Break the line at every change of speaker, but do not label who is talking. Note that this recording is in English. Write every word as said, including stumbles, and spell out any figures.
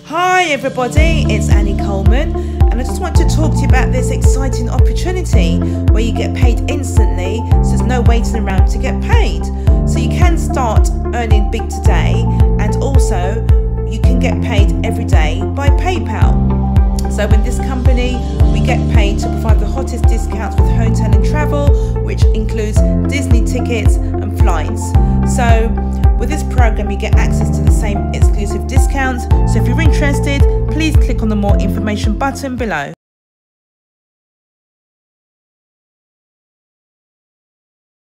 Hi everybody, it's Annie Coleman, and I just want to talk to you about this exciting opportunity where you get paid instantly, so there's no waiting around to get paid. So you can start earning big today, and also you can get paid every day by PayPal. So in this company, we get paid to provide the hottest discounts with hotel and travel, which includes Disney tickets and flights. So with this program, you get access to the same exclusive discounts. So if you're interested, please click on the more information button below.